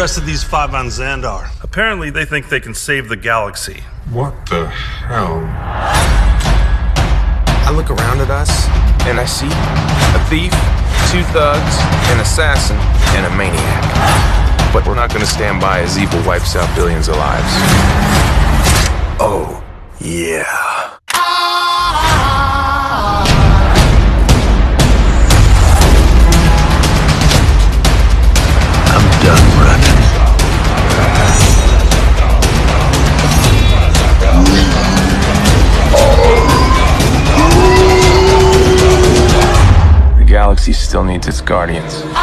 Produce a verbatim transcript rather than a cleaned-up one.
arrested these five on Xandar. Apparently they think they can save the galaxy. What the hell? I look around at us, and I see a thief, two thugs, an assassin, and a maniac. But we're not gonna stand by as evil wipes out billions of lives. Oh, yeah. I'm done running. The galaxy still needs its guardians.